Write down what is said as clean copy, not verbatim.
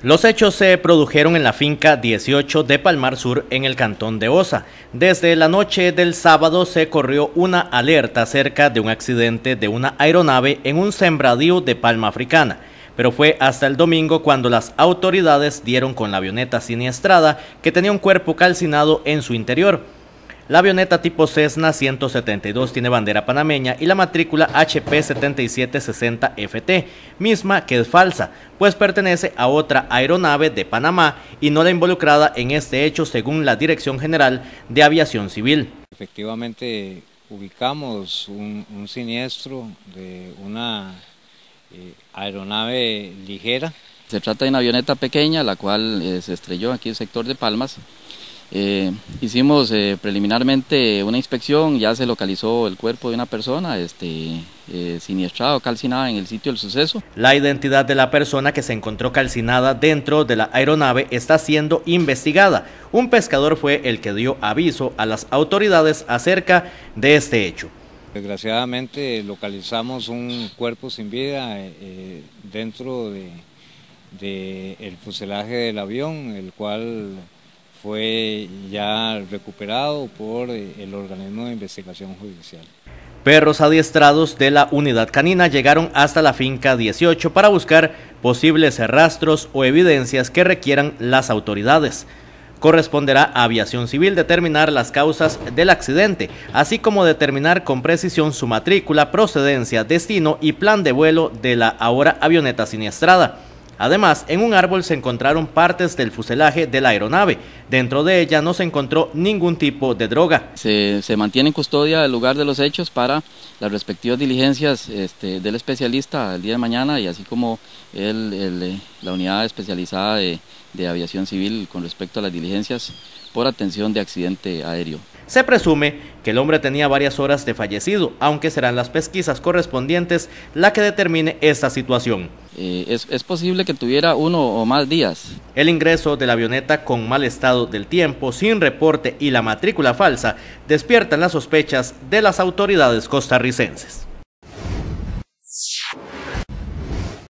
Los hechos se produjeron en la finca 18 de Palmar Sur, en el cantón de Osa. Desde la noche del sábado se corrió una alerta acerca de un accidente de una aeronave en un sembradío de palma africana, pero fue hasta el domingo cuando las autoridades dieron con la avioneta siniestrada, que tenía un cuerpo calcinado en su interior. La avioneta tipo Cessna 172 tiene bandera panameña y la matrícula HP 7760FT, misma que es falsa, pues pertenece a otra aeronave de Panamá y no la involucrada en este hecho, según la Dirección General de Aviación Civil. Efectivamente ubicamos un siniestro de una aeronave ligera. Se trata de una avioneta pequeña, la cual se estrelló aquí en el sector de Palmas. Hicimos preliminarmente una inspección, ya se localizó el cuerpo de una persona siniestrada o calcinada en el sitio del suceso. La identidad de la persona que se encontró calcinada dentro de la aeronave está siendo investigada. Un pescador fue el que dio aviso a las autoridades acerca de este hecho. Desgraciadamente localizamos un cuerpo sin vida dentro del fuselaje del avión, el cual fue ya recuperado por el organismo de investigación judicial. Perros adiestrados de la unidad canina llegaron hasta la finca 18 para buscar posibles rastros o evidencias que requieran las autoridades. Corresponderá a Aviación Civil determinar las causas del accidente, así como determinar con precisión su matrícula, procedencia, destino y plan de vuelo de la ahora avioneta siniestrada. Además, en un árbol se encontraron partes del fuselaje de la aeronave. Dentro de ella no se encontró ningún tipo de droga. Se mantiene en custodia el lugar de los hechos para las respectivas diligencias del especialista el día de mañana, y así como la unidad especializada de aviación civil con respecto a las diligencias por atención de accidente aéreo. Se presume que el hombre tenía varias horas de fallecido, aunque serán las pesquisas correspondientes la que determine esta situación. Es posible que tuviera uno o más días. El ingreso de la avioneta con mal estado del tiempo, sin reporte y la matrícula falsa despiertan las sospechas de las autoridades costarricenses.